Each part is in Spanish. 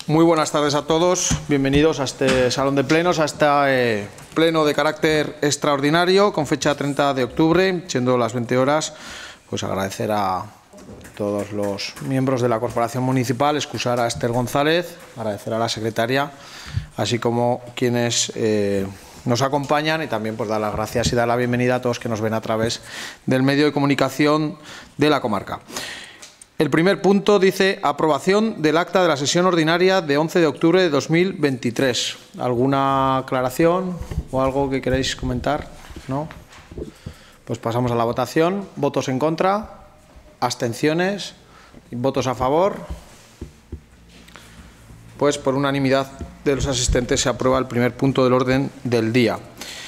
Muy buenas tardes a todos. Bienvenidos a este salón de plenos, a este pleno de carácter extraordinario con fecha 30 de octubre, siendo las 20 horas. Pues agradecer a todos los miembros de la Corporación Municipal, excusar a Esther González, agradecer a la secretaria, así como quienes nos acompañan, y también pues dar las gracias y dar la bienvenida a todos que nos ven a través del medio de comunicación de la comarca. El primer punto dice aprobación del acta de la sesión ordinaria de 11 de octubre de 2023. ¿Alguna aclaración o algo que queráis comentar? ¿No? Pues pasamos a la votación. ¿Votos en contra? ¿Abstenciones? ¿Votos a favor? Pues por unanimidad de los asistentes se aprueba el primer punto del orden del día.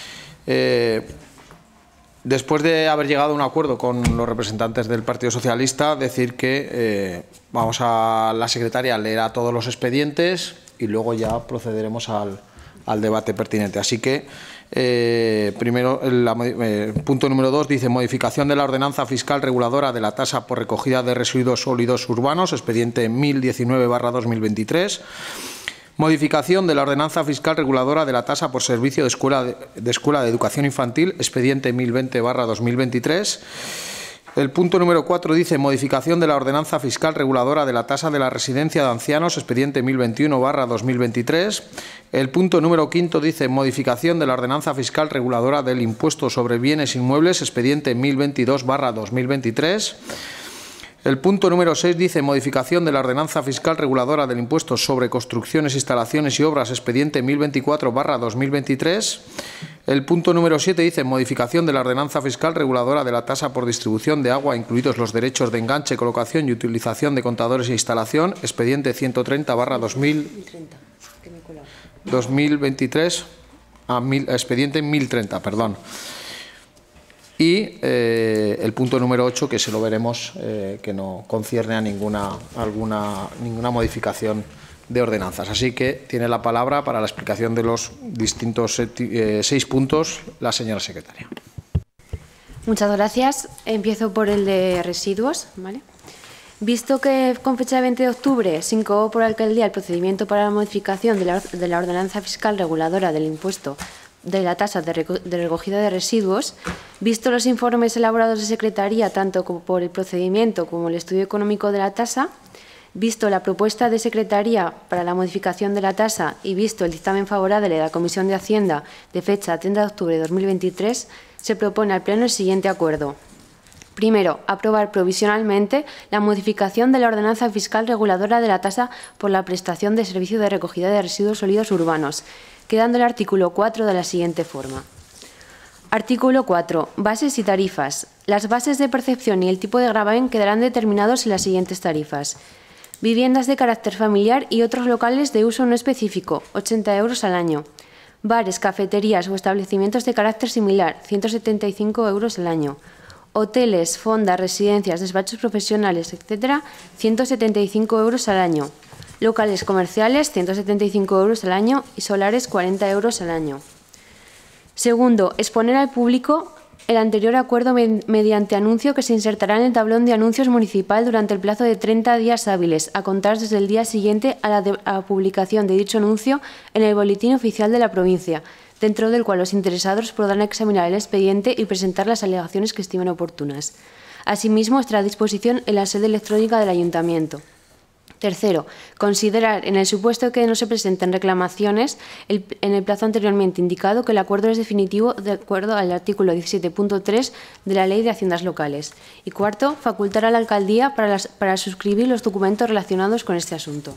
Después de haber llegado a un acuerdo con los representantes del Partido Socialista, decir que vamos a la secretaria leerá todos los expedientes y luego ya procederemos al debate pertinente. Así que, primero, el punto número 2 dice modificación de la ordenanza fiscal reguladora de la tasa por recogida de residuos sólidos urbanos, expediente 1019/2023. Modificación de la ordenanza fiscal reguladora de la tasa por servicio de escuela de educación infantil, expediente 1020/2023. El punto número 4 dice modificación de la ordenanza fiscal reguladora de la tasa de la residencia de ancianos, expediente 1021/2023. El punto número 5 dice modificación de la ordenanza fiscal reguladora del impuesto sobre bienes inmuebles, expediente 1022/2023. El punto número 6 dice modificación de la ordenanza fiscal reguladora del impuesto sobre construcciones, instalaciones y obras, expediente 1024/2023. El punto número 7 dice modificación de la ordenanza fiscal reguladora de la tasa por distribución de agua, incluidos los derechos de enganche, colocación y utilización de contadores e instalación, expediente 130/2023, expediente 1030, perdón. Y el punto número 8, que se lo veremos, que no concierne a ninguna modificación de ordenanzas. Así que tiene la palabra para la explicación de los distintos 6 puntos la señora secretaria. Muchas gracias. Empiezo por el de residuos, ¿vale? Visto que con fecha de 20 de octubre se incoó por la alcaldía el procedimiento para la modificación de la ordenanza fiscal reguladora del impuesto de la tasa de recogida de residuos, visto los informes elaborados de Secretaría, tanto por el procedimiento como el estudio económico de la tasa, visto la propuesta de Secretaría para la modificación de la tasa y visto el dictamen favorable de la Comisión de Hacienda de fecha 30 de octubre de 2023, se propone al Pleno el siguiente acuerdo. Primero, aprobar provisionalmente la modificación de la ordenanza fiscal reguladora de la tasa por la prestación de servicio de recogida de residuos sólidos urbanos, quedando el artículo 4 de la siguiente forma. Artículo 4. Bases y tarifas. Las bases de percepción y el tipo de gravamen quedarán determinados en las siguientes tarifas. Viviendas de carácter familiar y otros locales de uso no específico, 80 € al año. Bares, cafeterías o establecimientos de carácter similar, 175 € al año. Hoteles, fondas, residencias, despachos profesionales, etc., 175 € al año. Locales comerciales, 175 € al año y solares, 40 € al año. Segundo, exponer al público el anterior acuerdo mediante anuncio que se insertará en el tablón de anuncios municipal durante el plazo de 30 días hábiles, a contar desde el día siguiente a la publicación de dicho anuncio en el Boletín Oficial de la provincia, dentro del cual los interesados podrán examinar el expediente y presentar las alegaciones que estimen oportunas. Asimismo, estará a disposición en la sede electrónica del Ayuntamiento. Tercero, considerar, en el supuesto que no se presenten reclamaciones, en el plazo anteriormente indicado, que el acuerdo es definitivo de acuerdo al artículo 17.3 de la Ley de Haciendas Locales. Y cuarto, facultar a la alcaldía para suscribir los documentos relacionados con este asunto.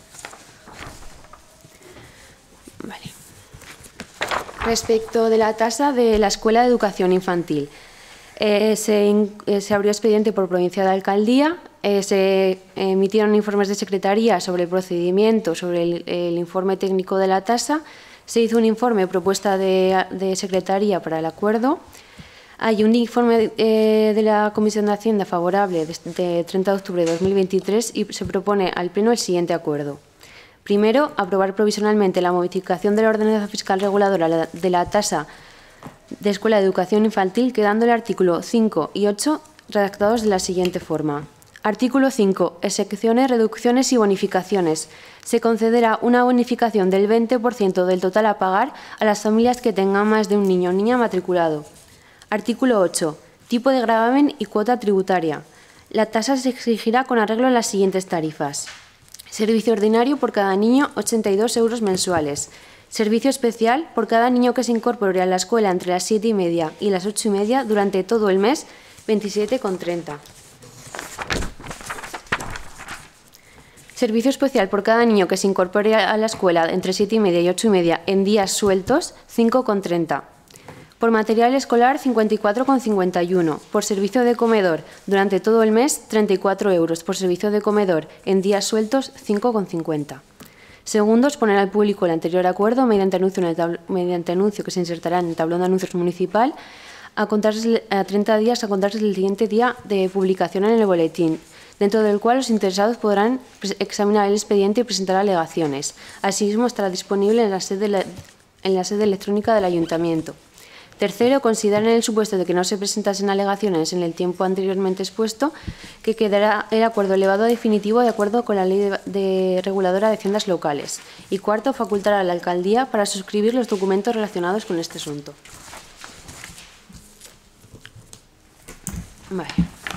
Vale. Respecto de la tasa de la Escuela de Educación Infantil, se abrió expediente por provincia de alcaldía. Se emitieron informes de Secretaría sobre el procedimiento, sobre el informe técnico de la tasa. Se hizo un informe propuesta de Secretaría para el acuerdo. Hay un informe de la Comisión de Hacienda favorable de 30 de octubre de 2023 y se propone al Pleno el siguiente acuerdo. Primero, aprobar provisionalmente la modificación de la ordenanza fiscal reguladora de la tasa de Escuela de Educación Infantil, quedando el artículo 5 y 8 redactados de la siguiente forma. Artículo 5. Excepciones, reducciones y bonificaciones. Se concederá una bonificación del 20% del total a pagar a las familias que tengan más de un niño o niña matriculado. Artículo 8. Tipo de gravamen y cuota tributaria. La tasa se exigirá con arreglo a las siguientes tarifas. Servicio ordinario por cada niño, 82 euros mensuales. Servicio especial por cada niño que se incorpore a la escuela entre las 7:30 y las 8:30 durante todo el mes, 27,30. Servicio especial por cada niño que se incorpore a la escuela entre 7:30 y 8:30 en días sueltos, 5,30. Por material escolar, 54,51. Por servicio de comedor durante todo el mes, 34 euros. Por servicio de comedor en días sueltos, 5,50. Segundos, poner al público el anterior acuerdo mediante anuncio que se insertará en el tablón de anuncios municipal a 30 días a contarse del siguiente día de publicación en el boletín, dentro del cual los interesados podrán examinar el expediente y presentar alegaciones. Asimismo, estará disponible en la sede electrónica del Ayuntamiento. Tercero, considerar en el supuesto de que no se presentasen alegaciones en el tiempo anteriormente expuesto, que quedará el acuerdo elevado a definitivo de acuerdo con la Ley Reguladora de Haciendas Locales. Y cuarto, facultar a la Alcaldía para suscribir los documentos relacionados con este asunto. Vale.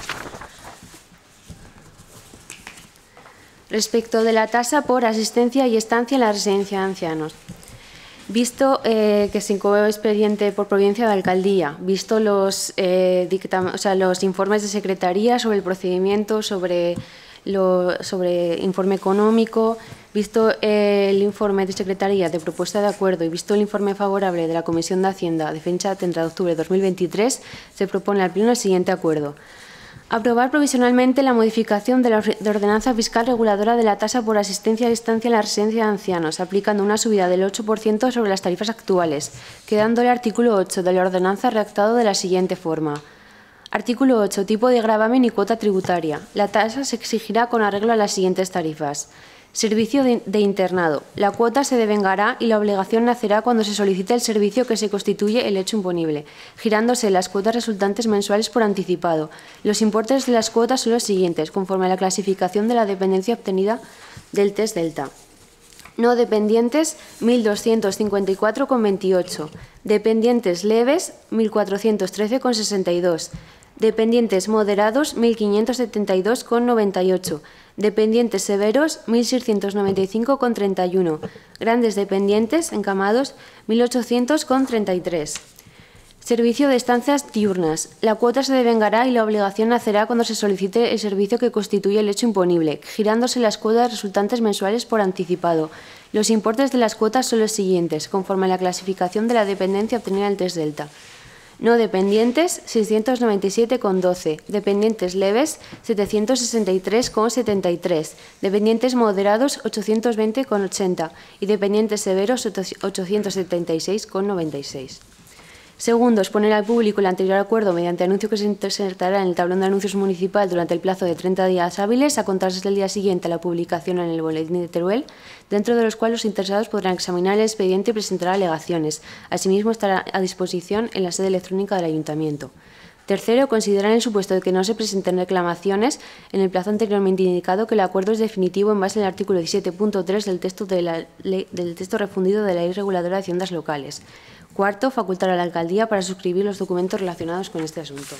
Respecto de la tasa por asistencia y estancia en la residencia de ancianos. Visto que se incoó expediente por providencia de alcaldía, visto los informes de secretaría sobre el procedimiento, sobre informe económico, visto el informe de secretaría de propuesta de acuerdo y visto el informe favorable de la Comisión de Hacienda de fecha 30 de octubre de 2023, se propone al Pleno el siguiente acuerdo. Aprobar provisionalmente la modificación de la ordenanza fiscal reguladora de la tasa por asistencia y estancia en la residencia de ancianos, aplicando una subida del 8% sobre las tarifas actuales, quedando el artículo 8 de la ordenanza redactado de la siguiente forma. Artículo 8. Tipo de gravamen y cuota tributaria. La tasa se exigirá con arreglo a las siguientes tarifas. Servicio de internado. La cuota se devengará y la obligación nacerá cuando se solicite el servicio que se constituye el hecho imponible, girándose las cuotas resultantes mensuales por anticipado. Los importes de las cuotas son los siguientes, conforme a la clasificación de la dependencia obtenida del test Delta. No dependientes, 1.254,28. Dependientes leves, 1.413,62. Dependientes moderados, 1.572,98. Dependientes severos, 1.695,31. Grandes dependientes, encamados, 1.800,33. Servicio de estancias diurnas. La cuota se devengará y la obligación nacerá cuando se solicite el servicio que constituye el hecho imponible, girándose las cuotas resultantes mensuales por anticipado. Los importes de las cuotas son los siguientes, conforme a la clasificación de la dependencia obtenida en el test Delta. No dependientes, 697,12. Dependientes leves, 763,73. Dependientes moderados, 820,80. Y dependientes severos, 876,96. Segundo, exponer al público el anterior acuerdo mediante anuncio que se insertará en el tablón de anuncios municipal durante el plazo de 30 días hábiles a contarse del día siguiente a la publicación en el boletín de Teruel, dentro de los cuales los interesados podrán examinar el expediente y presentar alegaciones. Asimismo, estará a disposición en la sede electrónica del Ayuntamiento. Tercero, considerar en el supuesto de que no se presenten reclamaciones en el plazo anteriormente indicado que el acuerdo es definitivo en base al artículo 17.3 del texto refundido de la Ley Reguladora de Haciendas Locales. Cuarto, facultar a la Alcaldía para suscribir los documentos relacionados con este asunto.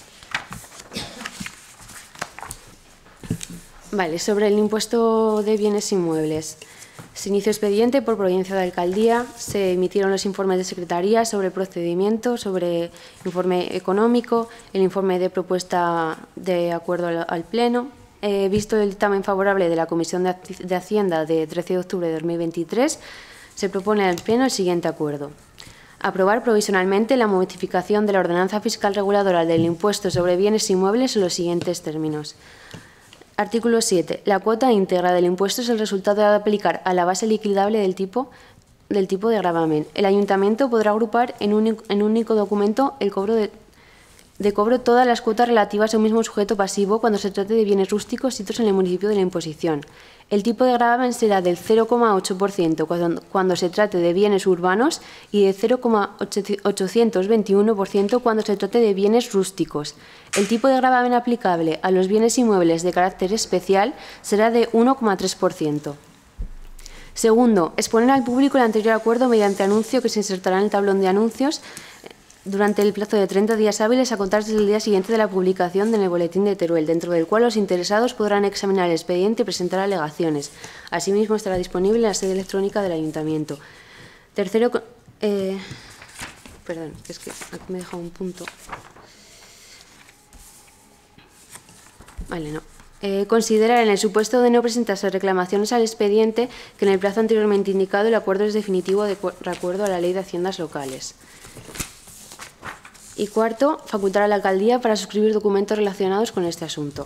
Vale, sobre el impuesto de bienes inmuebles. Se inició expediente por providencia de Alcaldía, se emitieron los informes de Secretaría sobre el procedimiento, sobre el informe económico, el informe de propuesta de acuerdo al Pleno. Visto el dictamen favorable de la Comisión de Hacienda de 13 de octubre de 2023, se propone al Pleno el siguiente acuerdo. Aprobar provisionalmente la modificación de la ordenanza fiscal reguladora del impuesto sobre bienes inmuebles en los siguientes términos. Artículo 7. La cuota íntegra del impuesto es el resultado de aplicar a la base liquidable del tipo de gravamen. El Ayuntamiento podrá agrupar en un único documento el cobro de de cobro todas las cuotas relativas a un mismo sujeto pasivo cuando se trate de bienes rústicos situados en el municipio de la imposición. El tipo de gravamen será del 0,8% cuando se trate de bienes urbanos y de 0,821% cuando se trate de bienes rústicos. El tipo de gravamen aplicable a los bienes inmuebles de carácter especial será de 1,3%. Segundo, exponer al público el anterior acuerdo mediante anuncio que se insertará en el tablón de anuncios durante el plazo de 30 días hábiles a contar desde el día siguiente de la publicación en el Boletín de Teruel, dentro del cual los interesados podrán examinar el expediente y presentar alegaciones. Asimismo, estará disponible en la sede electrónica del Ayuntamiento. Tercero, perdón, es que aquí me he dejado un punto. Vale, no. Considerar, en el supuesto de no presentarse reclamaciones al expediente, que en el plazo anteriormente indicado el acuerdo es definitivo de acuerdo a la Ley de Haciendas Locales. Y cuarto, facultar a la alcaldía para suscribir documentos relacionados con este asunto.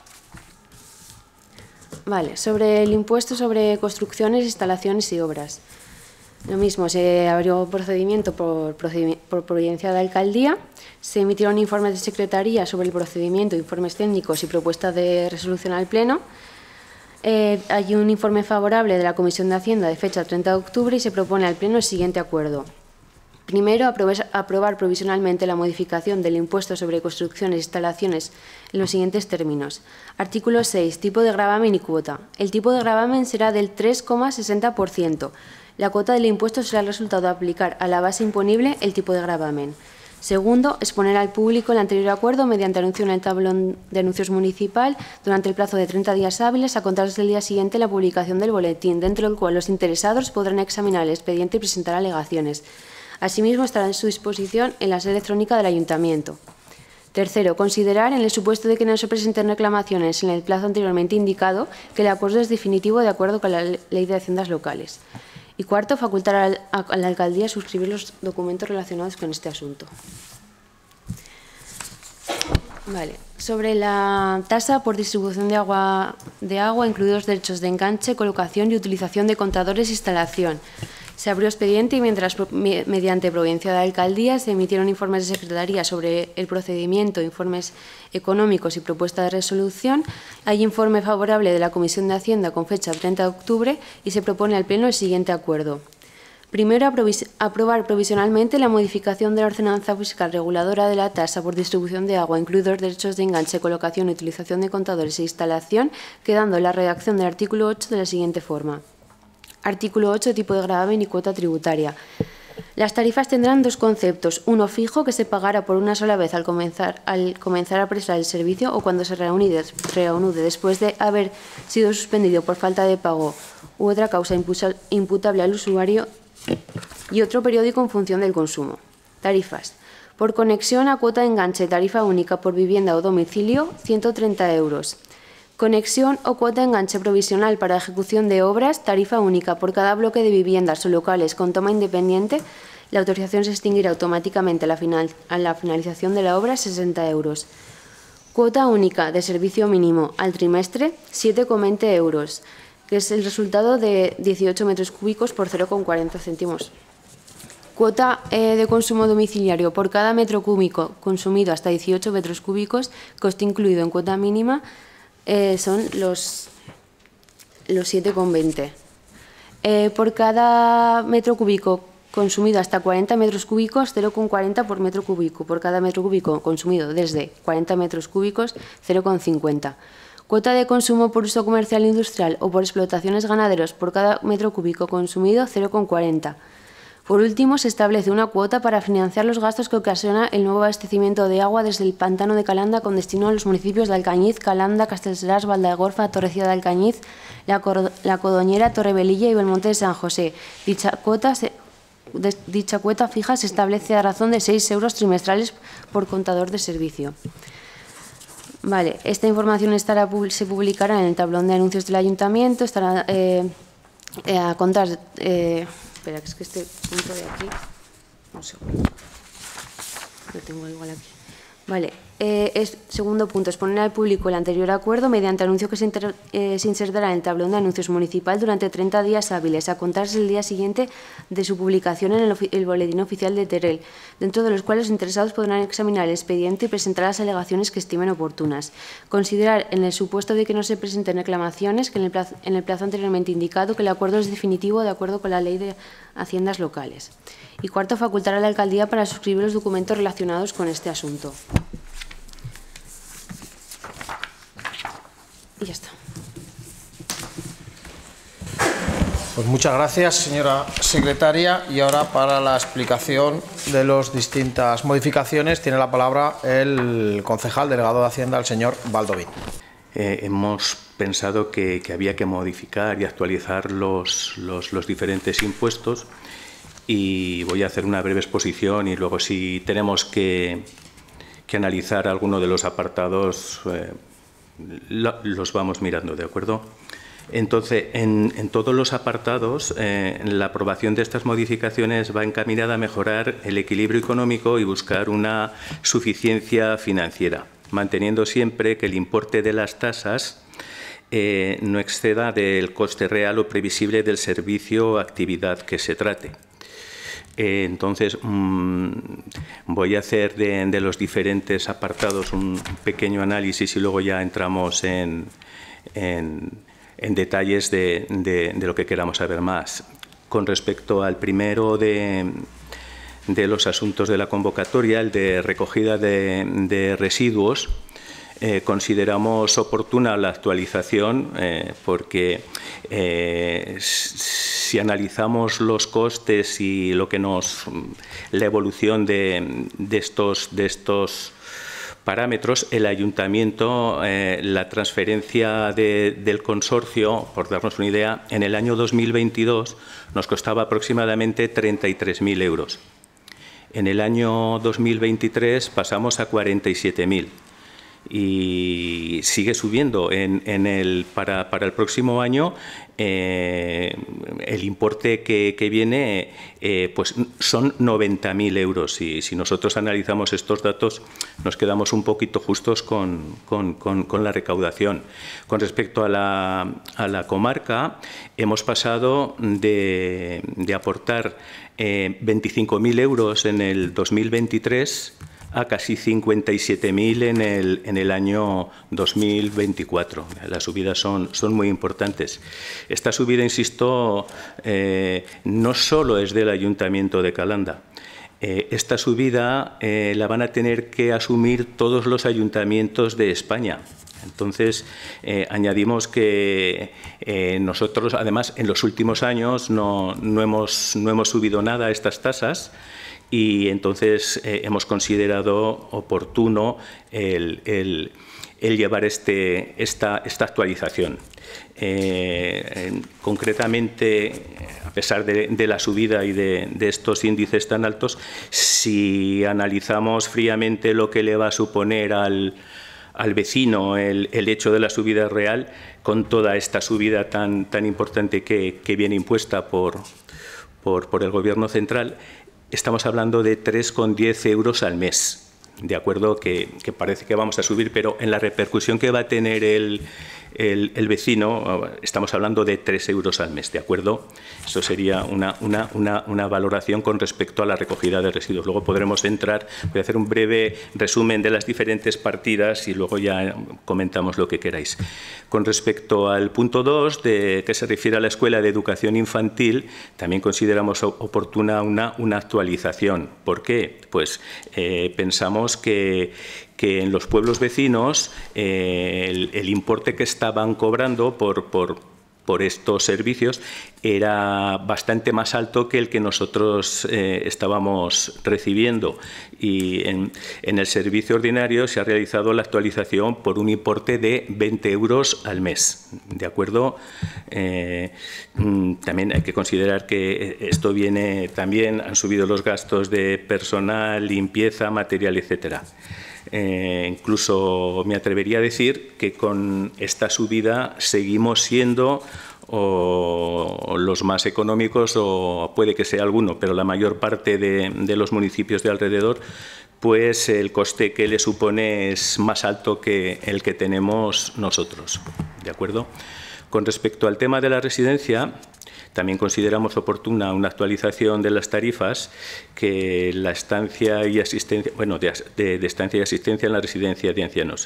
Vale, sobre el impuesto sobre construcciones, instalaciones y obras. Lo mismo, se abrió procedimiento por providencia de alcaldía, se emitieron informes de secretaría sobre el procedimiento, informes técnicos y propuestas de resolución al Pleno. Hay un informe favorable de la Comisión de Hacienda de fecha 30 de octubre y se propone al Pleno el siguiente acuerdo. Primero, aprobar provisionalmente la modificación del impuesto sobre construcciones e instalaciones en los siguientes términos. Artículo 6. Tipo de gravamen y cuota. El tipo de gravamen será del 3,60%. La cuota del impuesto será el resultado de aplicar a la base imponible el tipo de gravamen. Segundo, exponer al público el anterior acuerdo mediante anuncio en el tablón de anuncios municipal durante el plazo de 30 días hábiles a contar desde el día siguiente la publicación del boletín, dentro del cual los interesados podrán examinar el expediente y presentar alegaciones. Asimismo, estará en su disposición en la sede electrónica del Ayuntamiento. Tercero, considerar, en el supuesto de que no se presenten reclamaciones en el plazo anteriormente indicado, que el acuerdo es definitivo de acuerdo con la Ley de Haciendas Locales. Y cuarto, facultar a la alcaldía a suscribir los documentos relacionados con este asunto. Vale. Sobre la tasa por distribución de agua, incluidos derechos de enganche, colocación y utilización de contadores e instalación. Se abrió expediente y mientras, mediante providencia de alcaldía, se emitieron informes de secretaría sobre el procedimiento, informes económicos y propuesta de resolución. Hay informe favorable de la Comisión de Hacienda con fecha 30 de octubre y se propone al Pleno el siguiente acuerdo. Primero, aprobar provisionalmente la modificación de la ordenanza fiscal reguladora de la tasa por distribución de agua, incluidos derechos de enganche, colocación y utilización de contadores e instalación, quedando la redacción del artículo 8 de la siguiente forma. Artículo 8. Tipo de gravamen y cuota tributaria. Las tarifas tendrán dos conceptos. Uno fijo, que se pagará por una sola vez al comenzar a prestar el servicio o cuando se reanude después de haber sido suspendido por falta de pago u otra causa imputable al usuario, y otro periódico en función del consumo. Tarifas. Por conexión a cuota de enganche, tarifa única por vivienda o domicilio, 130 euros. Conexión o cuota de enganche provisional para ejecución de obras, tarifa única por cada bloque de viviendas o locales con toma independiente. La autorización se extinguirá automáticamente a la finalización de la obra, 60 euros. Cuota única de servicio mínimo al trimestre, 7,20 euros, que es el resultado de 18 metros cúbicos por 0,40 céntimos. Cuota de consumo domiciliario por cada metro cúbico consumido hasta 18 metros cúbicos, coste incluido en cuota mínima, son los 7,20. Por cada metro cúbico consumido hasta 40 metros cúbicos, 0,40 por metro cúbico. Por cada metro cúbico consumido desde 40 metros cúbicos, 0,50. Cuota de consumo por uso comercial e industrial o por explotaciones ganaderos por cada metro cúbico consumido, 0,40. Por último, se establece una cuota para financiar los gastos que ocasiona el nuevo abastecimiento de agua desde el pantano de Calanda con destino a los municipios de Alcañiz, Calanda, Castellseràs, Valdegorfa, Torrecilla de Alcañiz, La Codoñera, Torrebelilla y Belmonte de San José. Dicha cuota fija se establece a razón de 6 euros trimestrales por contador de servicio. Vale, esta información se publicará en el tablón de anuncios del Ayuntamiento, estará a contar... espera, que es que este punto de aquí... Un segundo. Lo tengo igual aquí. Vale. segundo punto, exponer al público el anterior acuerdo mediante anuncio que se insertará en el tablón de anuncios municipal durante 30 días hábiles, a contarse el día siguiente de su publicación en el Boletín Oficial de Teruel, dentro de los cuales los interesados podrán examinar el expediente y presentar las alegaciones que estimen oportunas. Considerar, en el supuesto de que no se presenten reclamaciones, que en el plazo anteriormente indicado, que el acuerdo es definitivo de acuerdo con la Ley de Haciendas Locales. Y cuarto, facultar a la Alcaldía para suscribir los documentos relacionados con este asunto. Y ya está. Pues muchas gracias, señora secretaria. Y ahora, para la explicación de las distintas modificaciones, tiene la palabra el concejal delegado de Hacienda, el señor Baldoví. Hemos pensado que había que modificar y actualizar los diferentes impuestos, y voy a hacer una breve exposición y luego, si tenemos que analizar alguno de los apartados, los vamos mirando, ¿de acuerdo? Entonces, en todos los apartados, la aprobación de estas modificaciones va encaminada a mejorar el equilibrio económico y buscar una suficiencia financiera, manteniendo siempre que el importe de las tasas no exceda del coste real o previsible del servicio o actividad que se trate. Entonces, voy a hacer de los diferentes apartados un pequeño análisis y luego ya entramos en detalles de lo que queramos saber más. Con respecto al primero de los asuntos de la convocatoria, el de recogida de residuos, consideramos oportuna la actualización porque si analizamos los costes y la evolución de estos parámetros, el ayuntamiento, la transferencia del consorcio, por darnos una idea, en el año 2022 nos costaba aproximadamente 33.000 euros. En el año 2023 pasamos a 47.000. Y sigue subiendo. Para el próximo año el importe que viene pues son 90.000 euros, y si nosotros analizamos estos datos nos quedamos un poquito justos con la recaudación. Con respecto a la comarca, hemos pasado de aportar 25.000 euros en el 2023 a casi 57.000 en el año 2024. Las subidas son muy importantes. Esta subida, insisto, no solo es del Ayuntamiento de Calanda. Esta subida la van a tener que asumir todos los ayuntamientos de España. Entonces, añadimos que nosotros, además, en los últimos años no hemos subido nada a estas tasas, y entonces hemos considerado oportuno el llevar esta actualización. Concretamente, a pesar de la subida y de estos índices tan altos, si analizamos fríamente lo que le va a suponer al vecino el hecho de la subida real, con toda esta subida tan importante que viene impuesta por el Gobierno central, estamos hablando de 3,10 euros al mes, de acuerdo, que parece que vamos a subir, pero en la repercusión que va a tener el vecino estamos hablando de 3 euros al mes, de acuerdo. Eso sería una valoración con respecto a la recogida de residuos. Luego podremos entrar, voy a hacer un breve resumen de las diferentes partidas y luego ya comentamos lo que queráis. Con respecto al punto 2, que se refiere a la Escuela de Educación Infantil, también consideramos oportuna una actualización. ¿Por qué? Pues pensamos que en los pueblos vecinos el importe que estaban cobrando por estos servicios era bastante más alto que el que nosotros estábamos recibiendo, y en el servicio ordinario se ha realizado la actualización por un importe de 20 euros al mes, ¿de acuerdo? También hay que considerar que esto viene, también han subido los gastos de personal, limpieza, material, etcétera. Incluso me atrevería a decir que con esta subida seguimos siendo los más económicos, o puede que sea alguno, pero la mayor parte de los municipios de alrededor pues el coste que le supone es más alto que el que tenemos nosotros. ¿De acuerdo? Con respecto al tema de la residencia, también consideramos oportuna una actualización de las tarifas, que la estancia y asistencia, bueno, de estancia y asistencia en la residencia de ancianos.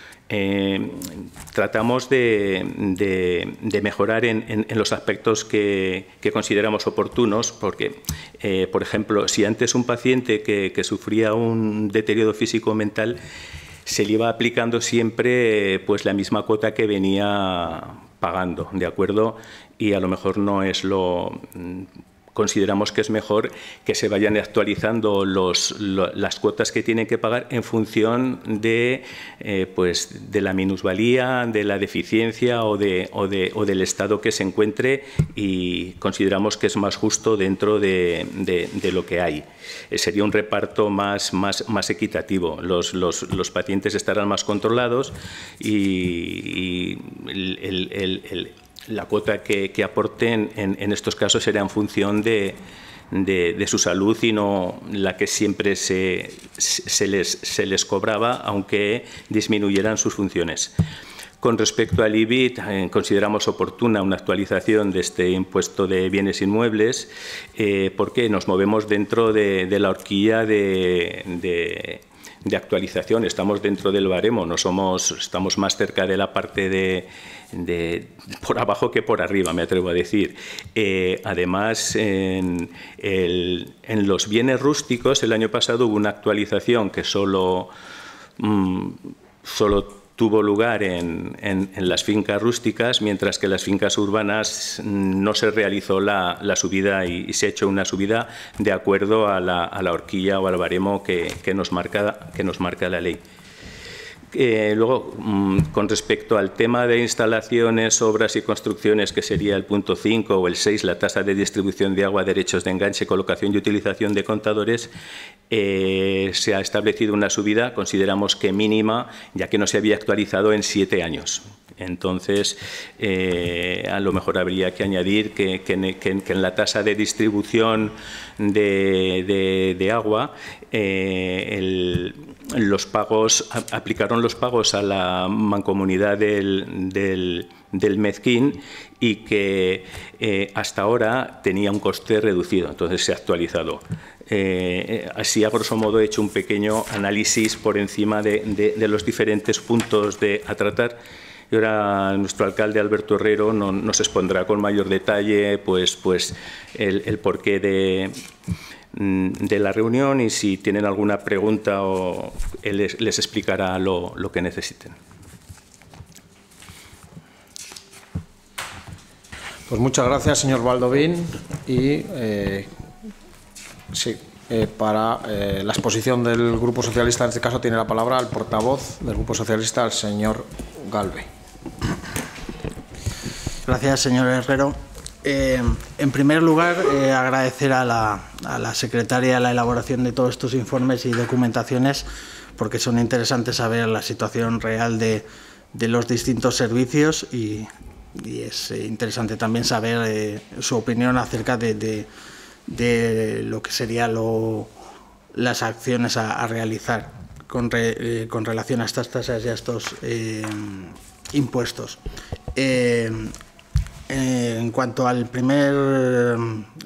Tratamos de mejorar en los aspectos que consideramos oportunos, porque, por ejemplo, si antes un paciente que sufría un deterioro físico-mental se le iba aplicando siempre pues la misma cuota que venía pagando, ¿de acuerdo? Y a lo mejor no es lo... Consideramos que es mejor que se vayan actualizando las cuotas que tienen que pagar en función de, pues, de la minusvalía, de la deficiencia o del estado que se encuentre, y consideramos que es más justo dentro de lo que hay. Sería un reparto más equitativo. Los pacientes estarán más controlados y la cuota que aporten en estos casos será en función de su salud y no la que siempre se les cobraba, aunque disminuyeran sus funciones. Con respecto al IBI, consideramos oportuna una actualización de este impuesto de bienes inmuebles, porque nos movemos dentro de la horquilla de actualización. Estamos dentro del baremo, estamos más cerca de la parte por abajo que por arriba, me atrevo a decir. Además, en los bienes rústicos, el año pasado hubo una actualización que solo tuvo lugar en las fincas rústicas, mientras que en las fincas urbanas no se realizó la subida, y se ha hecho una subida de acuerdo a la horquilla o al baremo que nos marca la ley. Luego, con respecto al tema de instalaciones, obras y construcciones, que sería el punto 5 o el 6, la tasa de distribución de agua, derechos de enganche, colocación y utilización de contadores, se ha establecido una subida, consideramos que mínima, ya que no se había actualizado en 7 años. Entonces, a lo mejor habría que añadir que en la tasa de distribución de agua, aplicaron los pagos a la mancomunidad del Mezquín, y que hasta ahora tenía un coste reducido, entonces se ha actualizado. Así, a grosso modo, he hecho un pequeño análisis por encima de los diferentes puntos a tratar. Y ahora nuestro alcalde, Alberto Herrero, nos expondrá con mayor detalle pues el porqué de la reunión, y si tienen alguna pregunta, él les explicará lo que necesiten. Pues muchas gracias, señor Baldovín. Y para la exposición del Grupo Socialista, en este caso, tiene la palabra el portavoz del Grupo Socialista, el señor Galve. Gracias, señor Herrero. En primer lugar, agradecer a la secretaria la elaboración de todos estos informes y documentaciones, porque son interesantes saber la situación real de los distintos servicios, y es interesante también saber su opinión acerca de lo que serían las acciones a realizar con relación a estas tasas y a estos impuestos. En cuanto al primer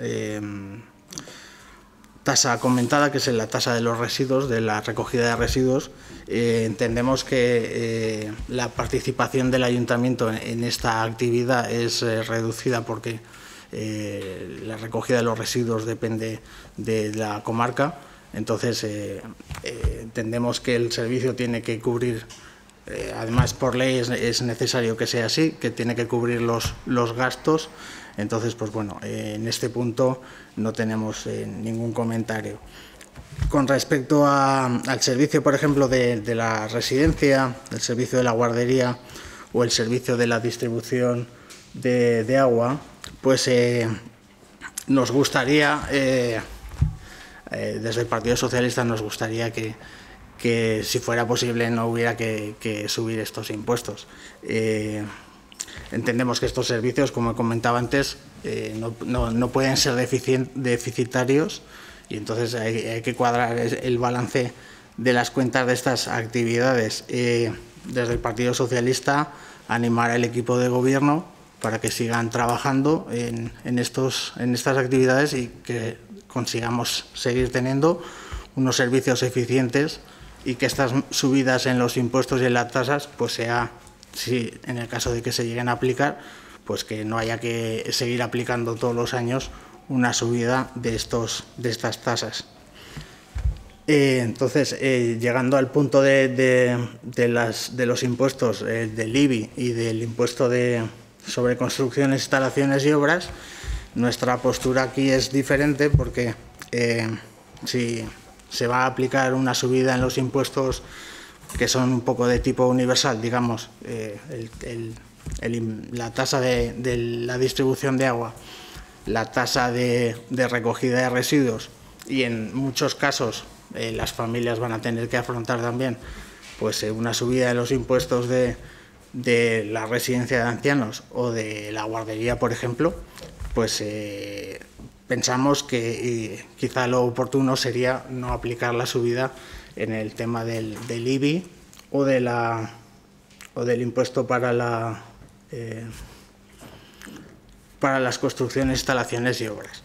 tasa comentada, que es la tasa de los residuos, de la recogida de residuos, entendemos que la participación del ayuntamiento en esta actividad es reducida, porque la recogida de los residuos depende de la comarca. Entonces, entendemos que el servicio tiene que cubrir, además por ley es necesario que sea así, que tiene que cubrir los gastos. Entonces, pues bueno, en este punto no tenemos ningún comentario. Con respecto al servicio, por ejemplo, de la residencia, el servicio de la guardería o el servicio de la distribución de agua, pues nos gustaría, desde el Partido Socialista nos gustaría que si fuera posible no hubiera que subir estos impuestos. Entendemos que estos servicios, como he comentado antes, no pueden ser deficitarios, y entonces hay que cuadrar el balance las cuentas de estas actividades. Desde el Partido Socialista, animar al equipo de gobierno para que sigan trabajando en estas actividades y que consigamos seguir teniendo unos servicios eficientes y que estas subidas en los impuestos y en las tasas, pues sea, si en el caso de que se lleguen a aplicar, pues que no haya que seguir aplicando todos los años una subida de estas tasas. Entonces, llegando al punto de los impuestos del IBI y del impuesto sobre construcciones, instalaciones y obras, nuestra postura aquí es diferente porque si se va a aplicar una subida en los impuestos que son un poco de tipo universal, digamos, la tasa de la distribución de agua, la tasa de recogida de residuos y en muchos casos las familias van a tener que afrontar también pues una subida de los impuestos de la residencia de ancianos o de la guardería, por ejemplo, pues pensamos que quizá lo oportuno sería no aplicar la subida en el tema del IBI o del impuesto para las construcciones, instalaciones y obras.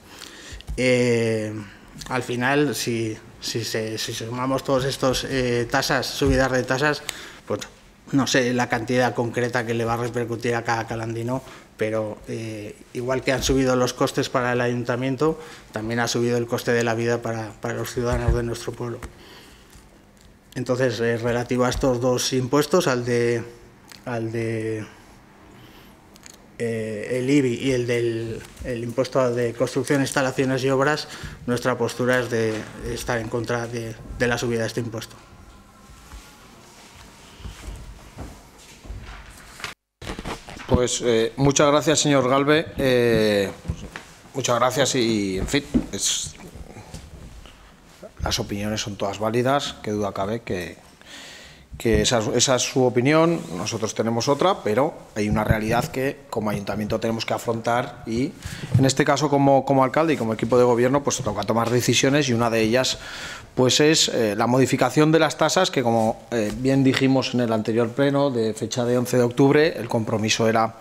Al final, si sumamos todos estos subidas de tasas, pues no sé la cantidad concreta que le va a repercutir a cada calandino, pero igual que han subido los costes para el ayuntamiento, también ha subido el coste de la vida para los ciudadanos de nuestro pueblo. Entonces, relativo a estos dos impuestos, al de el IBI y el impuesto de construcción, instalaciones y obras, nuestra postura es de estar en contra de la subida de este impuesto. Pues muchas gracias, señor Galve. Muchas gracias y, en fin, las opiniones son todas válidas, qué duda cabe que esa es su opinión, nosotros tenemos otra, pero hay una realidad que como ayuntamiento tenemos que afrontar y en este caso como alcalde y como equipo de gobierno pues toca tomar decisiones y una de ellas pues es la modificación de las tasas que como bien dijimos en el anterior pleno de fecha de 11 de octubre, el compromiso era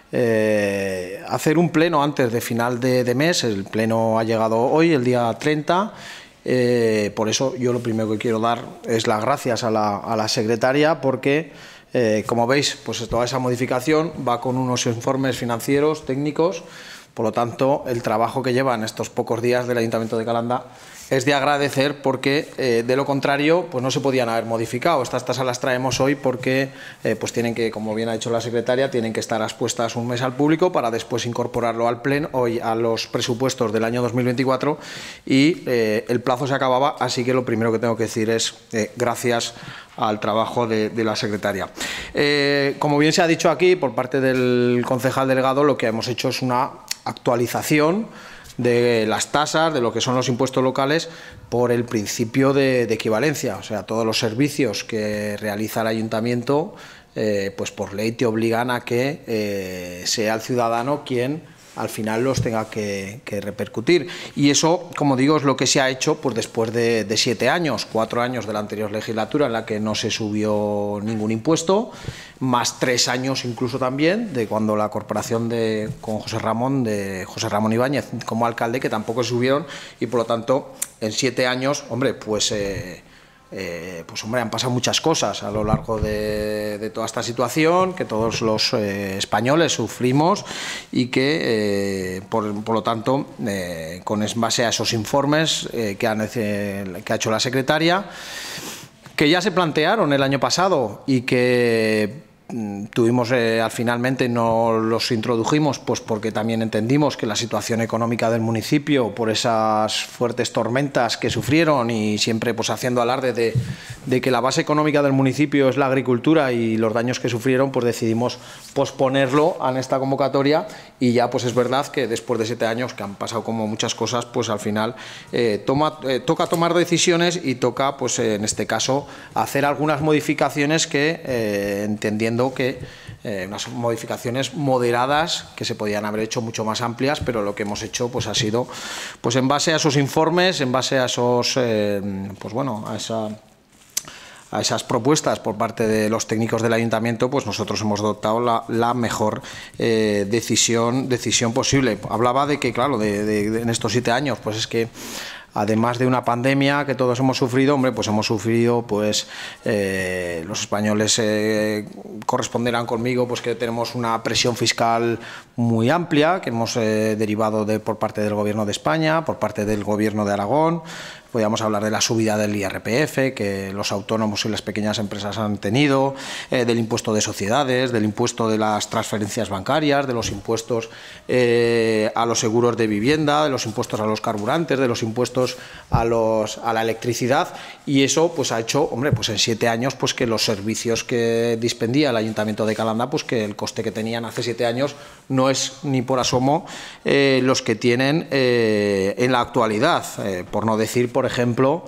hacer un pleno antes de final de mes, el pleno ha llegado hoy, el día 30. Por eso yo lo primero que quiero dar es las gracias a la secretaria porque, como veis, pues toda esa modificación va con unos informes financieros, técnicos, por lo tanto, el trabajo que llevan estos pocos días del Ayuntamiento de Calanda es de agradecer porque, de lo contrario, pues no se podían haber modificado. Estas tasas las traemos hoy porque pues tienen que, como bien ha dicho la secretaria, tienen que estar expuestas un mes al público para después incorporarlo al pleno, hoy a los presupuestos del año 2024 y el plazo se acababa, así que lo primero que tengo que decir es gracias al trabajo de la secretaria. Como bien se ha dicho aquí por parte del concejal delegado, lo que hemos hecho es una actualización de las tasas, de lo que son los impuestos locales, por el principio de equivalencia. O sea, todos los servicios que realiza el ayuntamiento, pues por ley te obligan a que sea el ciudadano quien al final los tenga que repercutir. Y eso, como digo, es lo que se ha hecho pues después de 7 años, 4 años de la anterior legislatura en la que no se subió ningún impuesto, más 3 años incluso también de cuando la corporación con José Ramón Ibáñez como alcalde, que tampoco se subieron y por lo tanto en 7 años, hombre, pues han pasado muchas cosas a lo largo de toda esta situación que todos los españoles sufrimos y que por lo tanto con base a esos informes que ha hecho la secretaria, que ya se plantearon el año pasado y que tuvimos finalmente no los introdujimos pues porque también entendimos que la situación económica del municipio por esas fuertes tormentas que sufrieron y siempre pues haciendo alarde de que la base económica del municipio es la agricultura y los daños que sufrieron, pues decidimos posponerlo en esta convocatoria y ya pues es verdad que después de 7 años que han pasado como muchas cosas, pues al final toca tomar decisiones y toca pues en este caso hacer algunas modificaciones que entendiendo que unas modificaciones moderadas que se podían haber hecho mucho más amplias, pero lo que hemos hecho pues ha sido pues en base a esos informes, en base a esos a esas propuestas por parte de los técnicos del ayuntamiento, pues nosotros hemos adoptado la mejor decisión posible. Hablaba de que, claro, en estos 7 años, pues es que además de una pandemia que todos hemos sufrido, hombre, pues hemos sufrido, pues los españoles corresponderán conmigo, pues que tenemos una presión fiscal muy amplia que hemos derivado por parte del Gobierno de España, por parte del Gobierno de Aragón. Podríamos hablar de la subida del IRPF que los autónomos y las pequeñas empresas han tenido, del impuesto de sociedades, del impuesto de las transferencias bancarias, de los impuestos a los seguros de vivienda, de los impuestos a los carburantes, de los impuestos a la electricidad, y eso pues ha hecho, hombre, pues en 7 años pues que los servicios que dispendía el Ayuntamiento de Calanda, pues que el coste que tenían hace 7 años no es ni por asomo los que tienen en la actualidad, por no decir, por ejemplo,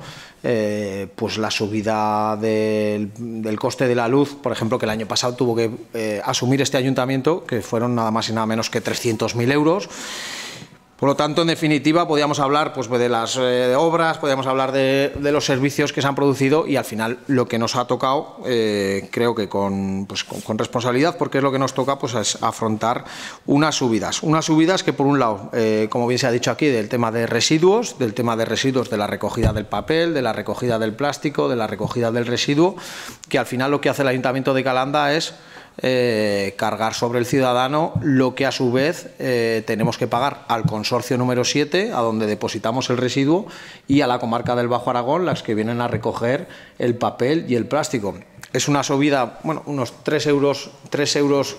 pues la subida del coste de la luz, por ejemplo, que el año pasado tuvo que asumir este ayuntamiento, que fueron nada más y nada menos que 300.000 euros. Por lo tanto, en definitiva, podíamos hablar pues, de las obras, podíamos hablar de los servicios que se han producido, y al final lo que nos ha tocado, creo que con responsabilidad, porque es lo que nos toca, pues es afrontar unas subidas que, por un lado, como bien se ha dicho aquí, del tema de residuos, de la recogida del papel, de la recogida del plástico, de la recogida del residuo, que al final lo que hace el Ayuntamiento de Calanda es cargar sobre el ciudadano lo que a su vez tenemos que pagar al consorcio número 7, a donde depositamos el residuo, y a la comarca del Bajo Aragón, las que vienen a recoger el papel y el plástico. Es una subida, bueno, unos 3,10 euros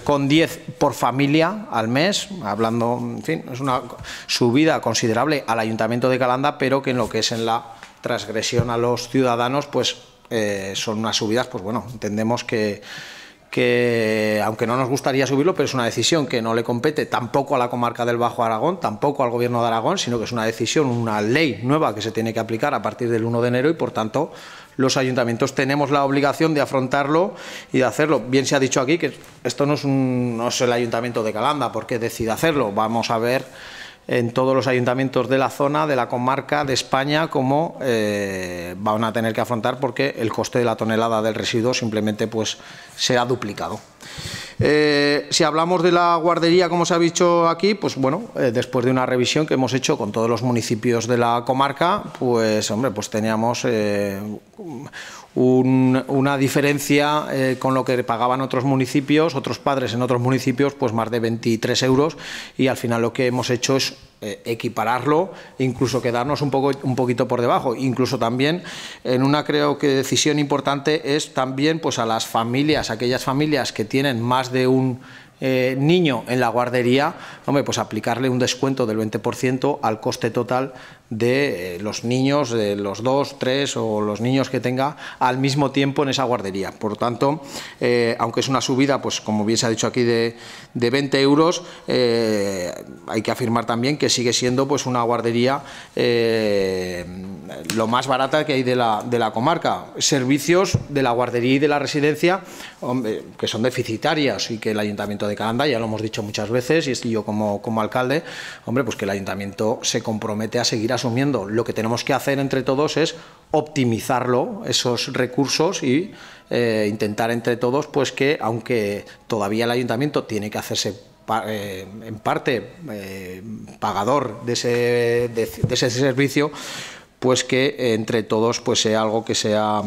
por familia al mes, hablando, en fin, es una subida considerable al Ayuntamiento de Calanda, pero que en lo que es en la transgresión a los ciudadanos, pues son unas subidas, pues bueno, entendemos que aunque no nos gustaría subirlo, pero es una decisión que no le compete tampoco a la comarca del Bajo Aragón, tampoco al Gobierno de Aragón, sino que es una decisión, una ley nueva que se tiene que aplicar a partir del 1 de enero, y por tanto los ayuntamientos tenemos la obligación de afrontarlo y de hacerlo. Bien se ha dicho aquí que esto no es el Ayuntamiento de Calanda porque decide hacerlo. Vamos a ver en todos los ayuntamientos de la zona, de la comarca, de España, cómo van a tener que afrontar, porque el coste de la tonelada del residuo simplemente pues se ha duplicado. Si hablamos de la guardería, como se ha dicho aquí, pues bueno, después de una revisión que hemos hecho con todos los municipios de la comarca, pues hombre, pues teníamos una diferencia con lo que pagaban otros municipios, otros padres en otros municipios, pues más de 23 euros, y al final lo que hemos hecho es equipararlo, incluso quedarnos un poquito por debajo. Incluso también en una, creo que decisión importante es también pues a las familias, aquellas familias que tienen más de un niño en la guardería, hombre, pues aplicarle un descuento del 20% al coste total de los niños, de los 2, 3 o los niños que tenga al mismo tiempo en esa guardería. Por lo tanto, aunque es una subida, pues como bien se ha dicho aquí, de 20 euros, hay que afirmar también que sigue siendo pues una guardería lo más barata que hay de la comarca. Servicios de la guardería y de la residencia, hombre, que son deficitarias, y que el Ayuntamiento de Calanda, ya lo hemos dicho muchas veces, y yo como alcalde, hombre, pues que el Ayuntamiento se compromete a seguir asumiendo. Lo que tenemos que hacer entre todos es optimizarlo, esos recursos, y intentar entre todos pues que, aunque todavía el Ayuntamiento tiene que hacerse en parte pagador de ese servicio, pues que entre todos pues sea algo que sea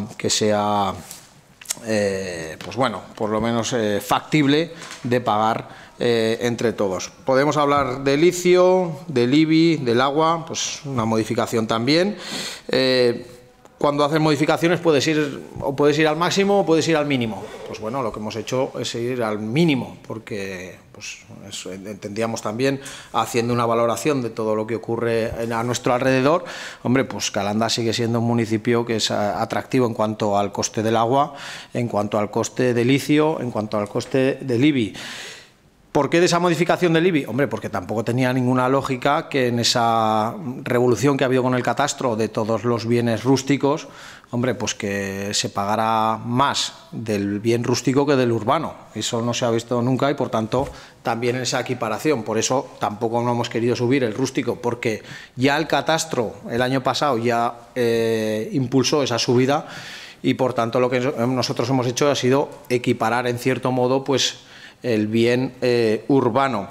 pues bueno, por lo menos factible de pagar entre todos. Podemos hablar del litio, del IBI, del agua, pues una modificación también. Cuando haces modificaciones puedes ir al máximo o puedes ir al mínimo. Pues bueno, lo que hemos hecho es ir al mínimo, porque pues entendíamos también, haciendo una valoración de todo lo que ocurre a nuestro alrededor, hombre, pues Calanda sigue siendo un municipio que es atractivo en cuanto al coste del agua, en cuanto al coste del litio, en cuanto al coste del IBI. ¿Por qué de esa modificación del IBI? Hombre, porque tampoco tenía ninguna lógica que en esa revolución que ha habido con el catastro de todos los bienes rústicos, hombre, pues que se pagara más del bien rústico que del urbano. Eso no se ha visto nunca, y por tanto también en esa equiparación. Por eso tampoco no hemos querido subir el rústico, porque ya el catastro el año pasado ya impulsó esa subida. y por tanto lo que nosotros hemos hecho ha sido equiparar en cierto modo pues el bien urbano.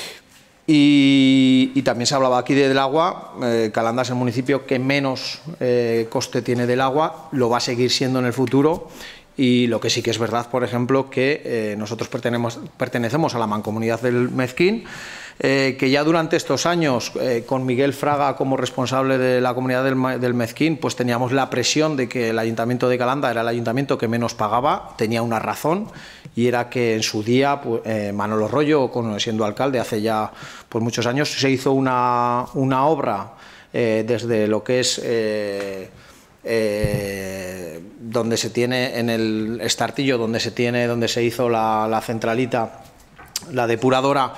Y también se hablaba aquí del agua. Calanda es el municipio que menos coste tiene del agua, lo va a seguir siendo en el futuro. Y lo que sí que es verdad, por ejemplo, que nosotros pertenecemos a la Mancomunidad del Mezquín, que ya durante estos años, con Miguel Fraga como responsable de la comunidad del Mezquín, pues teníamos la presión de que el Ayuntamiento de Calanda era el ayuntamiento que menos pagaba. Tenía una razón, y era que en su día pues, Manolo Rollo, siendo alcalde hace ya pues, muchos años, se hizo una obra desde lo que es donde se tiene en el Estartillo, donde se hizo la centralita, la depuradora,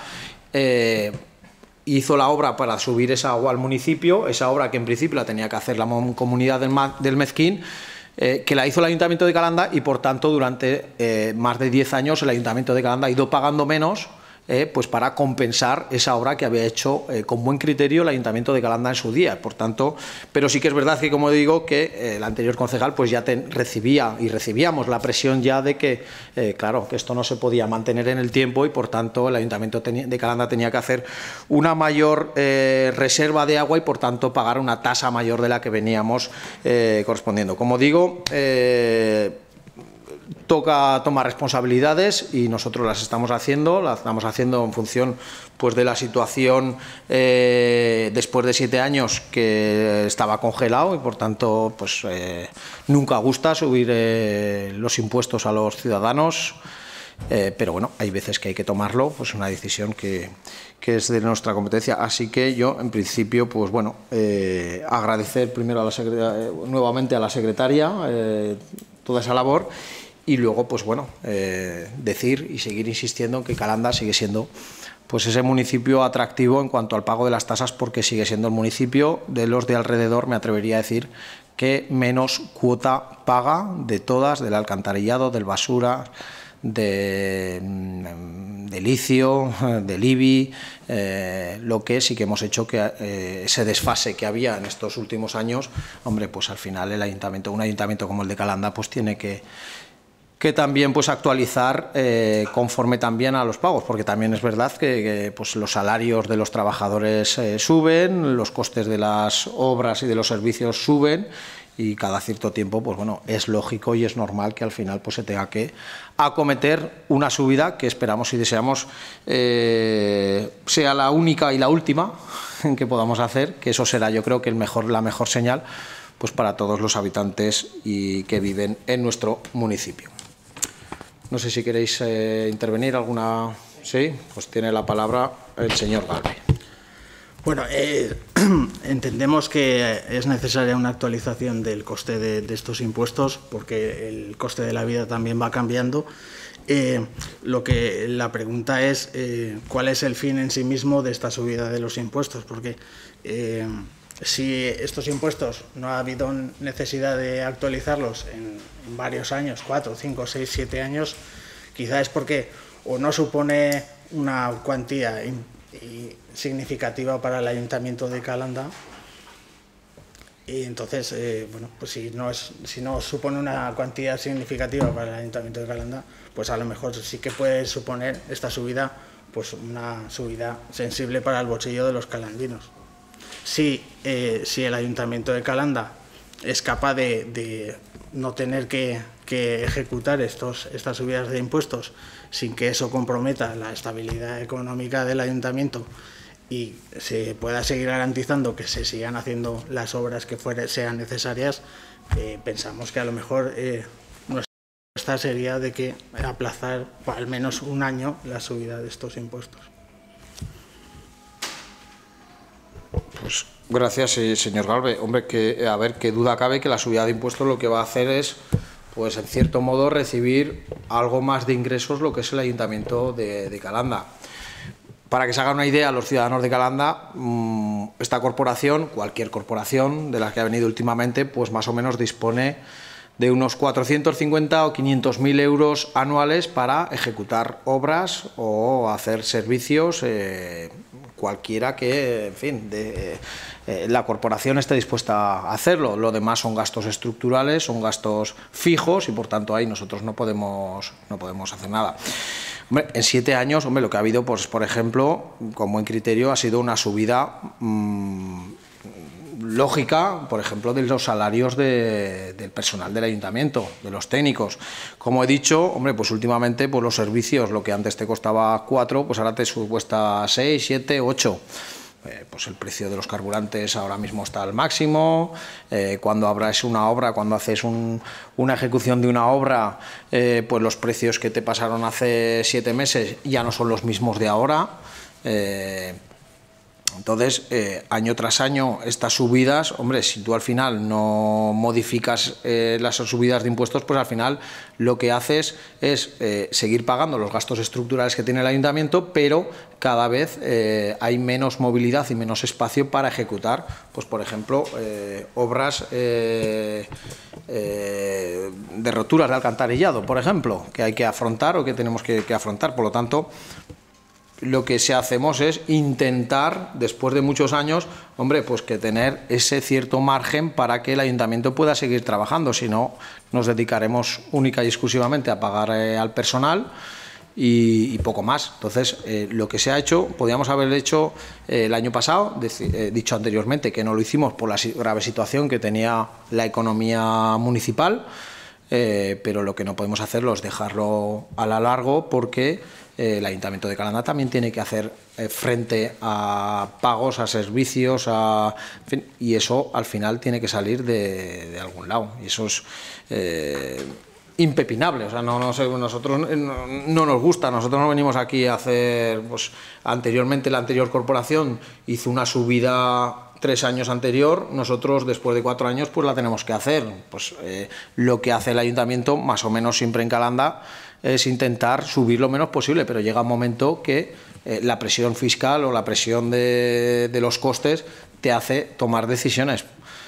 hizo la obra para subir esa agua al municipio, esa obra que en principio la tenía que hacer la Comunidad del Mezquín, que la hizo el Ayuntamiento de Calanda, y por tanto durante más de 10 años el Ayuntamiento de Calanda ha ido pagando menos pues para compensar esa obra que había hecho con buen criterio el Ayuntamiento de Calanda en su día. Por tanto, pero sí que es verdad que, como digo, que el anterior concejal pues ya recibíamos la presión ya de que, claro, que esto no se podía mantener en el tiempo, y por tanto el Ayuntamiento de Calanda tenía que hacer una mayor reserva de agua y por tanto pagar una tasa mayor de la que veníamos correspondiendo. Como digo, toca tomar responsabilidades, y nosotros las estamos haciendo en función pues de la situación después de 7 años que estaba congelado, y por tanto pues nunca gusta subir los impuestos a los ciudadanos, pero bueno, hay veces que hay que tomarlo, pues una decisión que es de nuestra competencia. Así que yo, en principio, pues bueno, agradecer primero nuevamente a la secretaria toda esa labor. Y luego, pues bueno, decir y seguir insistiendo en que Calanda sigue siendo pues ese municipio atractivo en cuanto al pago de las tasas, porque sigue siendo el municipio de los de alrededor, me atrevería a decir, que menos cuota paga de todas, del alcantarillado, del basura, de licio, del IBI, lo que sí que hemos hecho que ese desfase que había en estos últimos años, hombre, pues al final un ayuntamiento como el de Calanda, pues tiene que también pues actualizar conforme también a los pagos, porque también es verdad que pues los salarios de los trabajadores suben, los costes de las obras y de los servicios suben, y cada cierto tiempo pues bueno, es lógico y es normal que al final pues se tenga que acometer una subida que esperamos y deseamos sea la única y la última en que podamos hacer, que eso será, yo creo que la mejor señal pues para todos los habitantes y que viven en nuestro municipio. No sé si queréis intervenir alguna. Sí, pues tiene la palabra el señor Galve. Bueno, entendemos que es necesaria una actualización del coste de estos impuestos, porque el coste de la vida también va cambiando. La pregunta es cuál es el fin en sí mismo de esta subida de los impuestos, porque si estos impuestos no ha habido necesidad de actualizarlos en varios años, 4, 5, 6, 7 años, quizá es porque o no supone una cuantía significativa para el Ayuntamiento de Calanda, y entonces, bueno, pues si no supone una cuantía significativa para el Ayuntamiento de Calanda, pues a lo mejor sí que puede suponer esta subida pues una subida sensible para el bolsillo de los calandinos. Si el Ayuntamiento de Calanda es capaz de no tener que ejecutar estas subidas de impuestos sin que eso comprometa la estabilidad económica del Ayuntamiento y se pueda seguir garantizando que se sigan haciendo las obras que sean necesarias, pensamos que a lo mejor nuestra sería de que aplazar al menos un año la subida de estos impuestos. Pues gracias, señor Galve. Hombre, a ver, qué duda cabe que la subida de impuestos lo que va a hacer es, pues en cierto modo, recibir algo más de ingresos lo que es el Ayuntamiento de Calanda. Para que se hagan una idea los ciudadanos de Calanda, esta corporación, cualquier corporación de las que ha venido últimamente, pues más o menos dispone de unos 450 o 500.000 euros anuales para ejecutar obras o hacer servicios cualquiera que, en fin, la corporación esté dispuesta a hacerlo. Lo demás son gastos estructurales, son gastos fijos y por tanto ahí nosotros no podemos hacer nada. Hombre, en 7 años, hombre, lo que ha habido, pues, por ejemplo, con buen criterio, ha sido una subida lógica, por ejemplo, de los salarios del personal del ayuntamiento, de los técnicos. Como he dicho, hombre, pues últimamente pues los servicios, lo que antes te costaba 4, pues ahora te cuesta 6, 7, 8. Pues el precio de los carburantes ahora mismo está al máximo. Cuando haces una obra, cuando haces una ejecución de una obra, pues los precios que te pasaron hace 7 meses ya no son los mismos de ahora. Entonces, año tras año, estas subidas, hombre, si tú al final no modificas las subidas de impuestos, pues al final lo que haces es seguir pagando los gastos estructurales que tiene el ayuntamiento, pero cada vez hay menos movilidad y menos espacio para ejecutar, pues por ejemplo, obras de roturas de alcantarillado, por ejemplo, que hay que afrontar o que tenemos que afrontar. Por lo tanto, lo que hacemos es intentar, después de muchos años, hombre, pues que tener ese cierto margen para que el ayuntamiento pueda seguir trabajando. Si no, nos dedicaremos única y exclusivamente a pagar al personal y poco más. Entonces, lo que se ha hecho, podíamos haber hecho el año pasado, dicho anteriormente que no lo hicimos por la grave situación que tenía la economía municipal, pero lo que no podemos hacerlo es dejarlo a la largo, porque el Ayuntamiento de Calanda también tiene que hacer frente a pagos, a servicios, en fin, y eso al final tiene que salir de algún lado. Y eso es impepinable. O sea, nosotros no nos gusta. Nosotros no venimos aquí a hacer. Pues, anteriormente, la anterior corporación hizo una subida 3 años anterior. Nosotros, después de 4 años, pues la tenemos que hacer. Pues lo que hace el Ayuntamiento, más o menos siempre en Calanda, es intentar subir lo menos posible, pero llega un momento que la presión fiscal o la presión de los costes te hace tomar decisiones.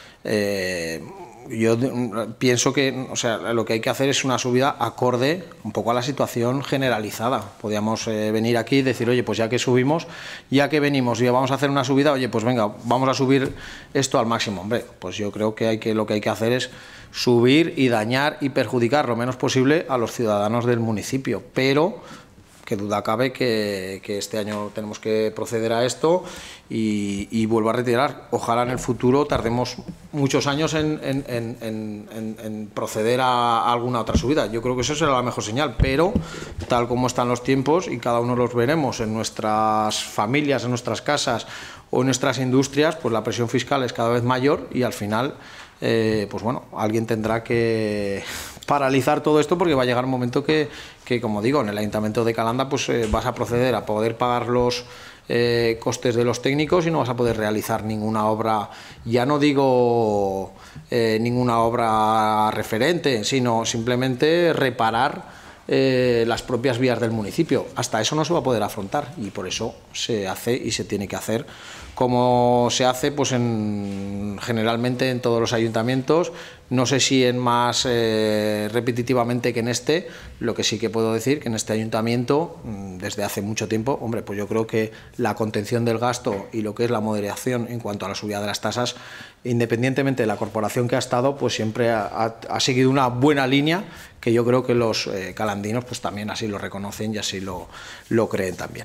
Yo pienso que, o sea, lo que hay que hacer es una subida acorde un poco a la situación generalizada. Podríamos venir aquí y decir, oye, pues ya que subimos, ya que venimos y vamos a hacer una subida, oye, pues venga, vamos a subir esto al máximo. Hombre, pues yo creo que lo que hay que hacer es subir y dañar y perjudicar lo menos posible a los ciudadanos del municipio, pero que duda cabe que este año tenemos que proceder a esto y vuelvo a reiterar, ojalá en el futuro tardemos muchos años en proceder a alguna otra subida. Yo creo que eso será la mejor señal, pero tal como están los tiempos, y cada uno los veremos en nuestras familias, en nuestras casas o en nuestras industrias, pues la presión fiscal es cada vez mayor y al final pues bueno, alguien tendrá que paralizar todo esto, porque va a llegar un momento que como digo, en el Ayuntamiento de Calanda pues vas a proceder a poder pagar los costes de los técnicos y no vas a poder realizar ninguna obra, ya no digo ninguna obra referente, sino simplemente reparar las propias vías del municipio. Hasta eso no se va a poder afrontar y por eso se hace y se tiene que hacer como se hace pues generalmente en todos los ayuntamientos. No sé si en más repetitivamente que en este. Lo que sí que puedo decir que en este ayuntamiento desde hace mucho tiempo, hombre, pues yo creo que la contención del gasto y lo que es la moderación en cuanto a la subida de las tasas, independientemente de la corporación que ha estado, pues siempre ha seguido una buena línea, que yo creo que los calandinos pues también así lo reconocen y así lo creen también.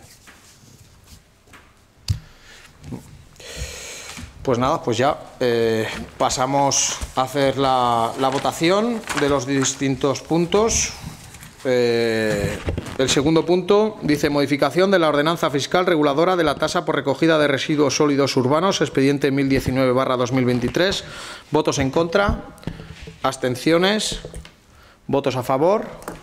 Pues nada, pues ya pasamos a hacer la votación de los distintos puntos. El segundo punto dice: modificación de la ordenanza fiscal reguladora de la tasa por recogida de residuos sólidos urbanos, expediente 1019/2023. Votos en contra, abstenciones, votos a favor.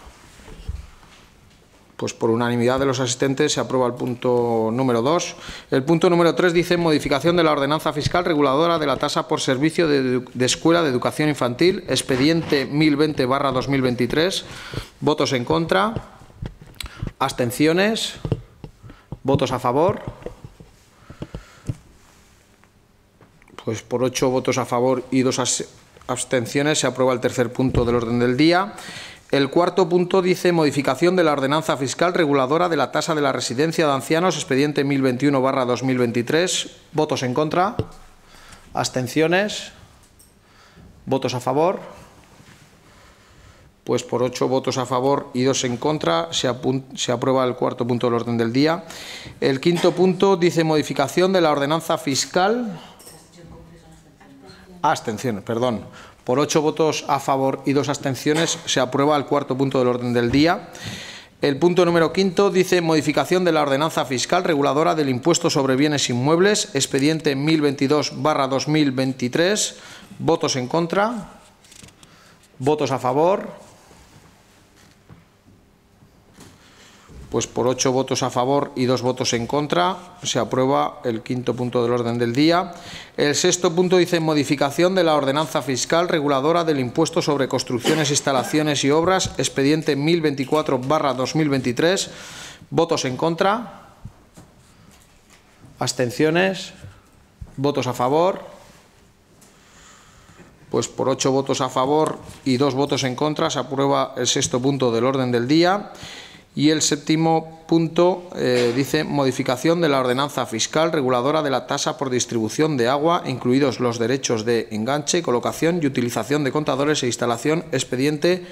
Pues por unanimidad de los asistentes se aprueba el punto número 2. El punto número 3 dice: modificación de la ordenanza fiscal reguladora de la tasa por servicio de escuela de educación infantil, expediente 1020/2023. Votos en contra, abstenciones, votos a favor. Pues por 8 votos a favor y 2 abstenciones se aprueba el tercer punto del orden del día. El cuarto punto dice modificación de la ordenanza fiscal reguladora de la tasa de la residencia de ancianos, expediente 1021/2023. ¿Votos en contra? ¿Abstenciones? ¿Votos a favor? Pues por 8 votos a favor y 2 en contra se aprueba el cuarto punto del orden del día. El quinto punto dice modificación de la ordenanza fiscal. Abstenciones, perdón. Por 8 votos a favor y 2 abstenciones se aprueba el cuarto punto del orden del día. El punto número quinto dice modificación de la ordenanza fiscal reguladora del impuesto sobre bienes inmuebles, expediente 1022/2023. ¿Votos en contra? ¿Votos a favor? Pues por 8 votos a favor y 2 votos en contra se aprueba el quinto punto del orden del día. El sexto punto dice modificación de la ordenanza fiscal reguladora del impuesto sobre construcciones, instalaciones y obras, expediente 1024/2023. ¿Votos en contra? ¿Abstenciones? ¿Votos a favor? Pues por 8 votos a favor y 2 votos en contra se aprueba el sexto punto del orden del día. Y el séptimo punto dice modificación de la ordenanza fiscal reguladora de la tasa por distribución de agua, incluidos los derechos de enganche, colocación y utilización de contadores e instalación, expediente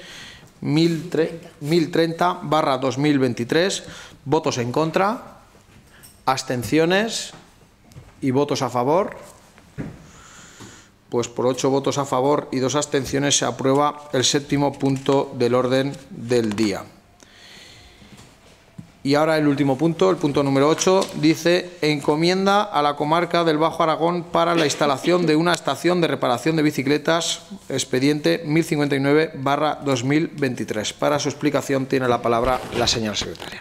1030/2023. ¿Votos en contra? ¿Abstenciones? ¿Y votos a favor? Pues por 8 votos a favor y 2 abstenciones se aprueba el séptimo punto del orden del día. Y ahora el último punto, el punto número 8, dice encomienda a la comarca del Bajo Aragón para la instalación de una estación de reparación de bicicletas, expediente 1059/2023. Para su explicación tiene la palabra la señora secretaria.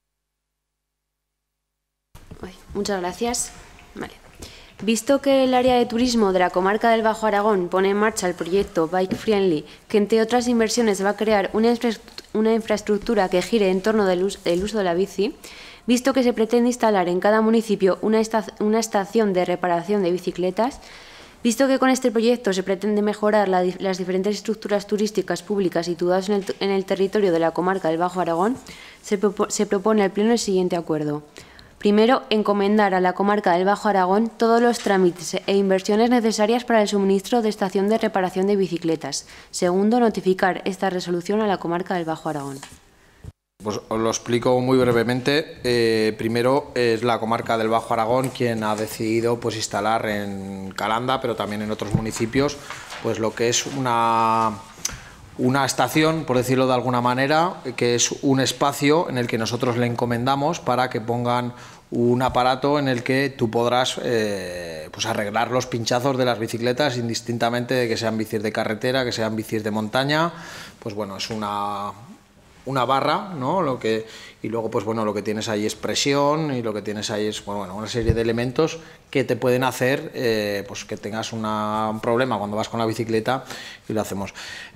Muchas gracias. Vale. Visto que el área de turismo de la comarca del Bajo Aragón pone en marcha el proyecto Bike Friendly, que entre otras inversiones va a crear una infraestructura que gire en torno del uso de la bici, visto que se pretende instalar en cada municipio una estación de reparación de bicicletas, visto que con este proyecto se pretende mejorar las diferentes estructuras turísticas públicas situadas en el territorio de la comarca del Bajo Aragón, se propone al Pleno el siguiente acuerdo. Primero, encomendar a la comarca del Bajo Aragón todos los trámites e inversiones necesarias para el suministro de estación de reparación de bicicletas. Segundo, notificar esta resolución a la comarca del Bajo Aragón. Pues os lo explico muy brevemente. Primero, es la comarca del Bajo Aragón quien ha decidido pues instalar en Calanda, pero también en otros municipios, pues lo que es una estación, por decirlo de alguna manera, que es un espacio en el que nosotros le encomendamos para que pongan un aparato en el que tú podrás pues arreglar los pinchazos de las bicicletas indistintamente de que sean bicis de carretera, que sean bicis de montaña. Pues bueno, es una barra, ¿no? Y luego pues bueno, lo que tienes ahí es presión y lo que tienes ahí es bueno, una serie de elementos que te pueden hacer pues que tengas un problema cuando vas con la bicicleta, y lo hacemos.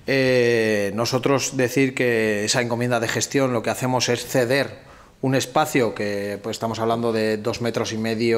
Nosotros decir que esa encomienda de gestión lo que hacemos es ceder un espacio que pues estamos hablando de 2,5 metros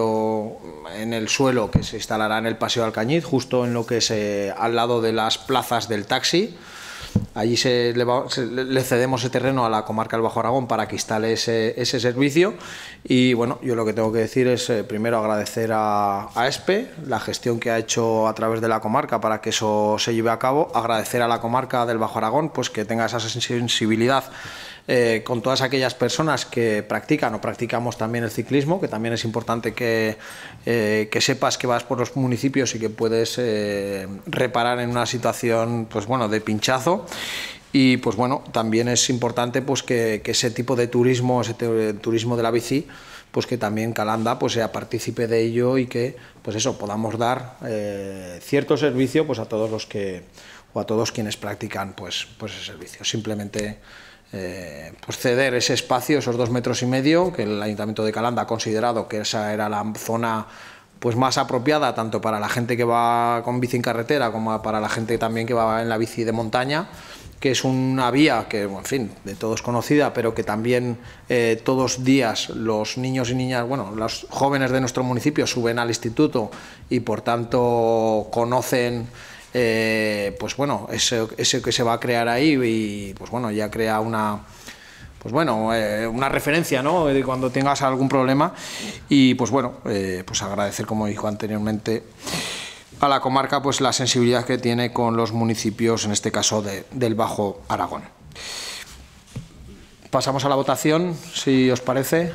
en el suelo, que se instalará en el Paseo de Alcañiz, justo en lo que es al lado de las plazas del taxi. Allí le cedemos ese terreno a la comarca del Bajo Aragón para que instale ese servicio. Y bueno, yo lo que tengo que decir es primero agradecer a ESPE la gestión que ha hecho a través de la comarca para que eso se lleve a cabo, agradecer a la comarca del Bajo Aragón pues que tenga esa sensibilidad con todas aquellas personas que practican o practicamos también el ciclismo, que también es importante que sepas que vas por los municipios y que puedes reparar en una situación pues bueno, de pinchazo. Y pues bueno, también es importante pues que ese tipo de turismo, turismo de la bici, pues que también Calanda pues sea partícipe de ello y que pues eso podamos dar cierto servicio pues a todos los que o a todos quienes practican pues ese servicio. Simplemente pues ceder ese espacio, esos 2,5 metros, que el Ayuntamiento de Calanda ha considerado que esa era la zona pues más apropiada tanto para la gente que va con bici en carretera como para la gente también que va en la bici de montaña, que es una vía que, en fin, de todos conocida, pero que también todos los días los niños y niñas, bueno, los jóvenes de nuestro municipio suben al instituto y por tanto conocen pues bueno, ese que se va a crear ahí, y pues bueno, ya crea una referencia, ¿no?, de cuando tengas algún problema. Y pues bueno, pues agradecer, como dijo anteriormente, a la comarca pues la sensibilidad que tiene con los municipios, en este caso del Bajo Aragón. Pasamos a la votación, si os parece.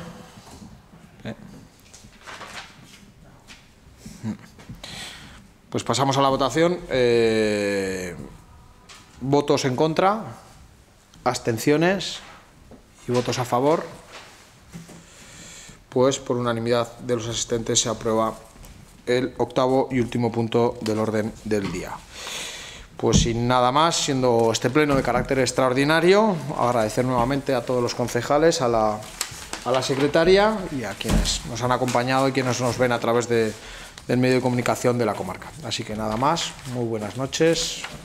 Pues pasamos a la votación. Votos en contra, abstenciones y votos a favor. Pues por unanimidad de los asistentes se aprueba el octavo y último punto del orden del día. Pues sin nada más, siendo este pleno de carácter extraordinario, agradecer nuevamente a todos los concejales, a la secretaria y a quienes nos han acompañado y quienes nos ven a través del medio de comunicación de la comarca. Así que nada más, muy buenas noches.